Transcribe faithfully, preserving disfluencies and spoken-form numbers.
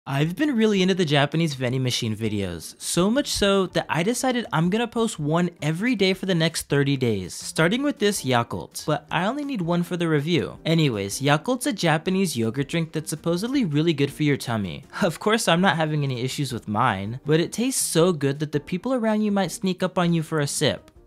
I've been really into the Japanese vending machine videos, so much so that I decided I'm gonna post one every day for the next thirty days, starting with this Yakult, but I only need one for the review. Anyways, Yakult's a Japanese yogurt drink that's supposedly really good for your tummy. Of course, I'm not having any issues with mine, but it tastes so good that the people around you might sneak up on you for a sip.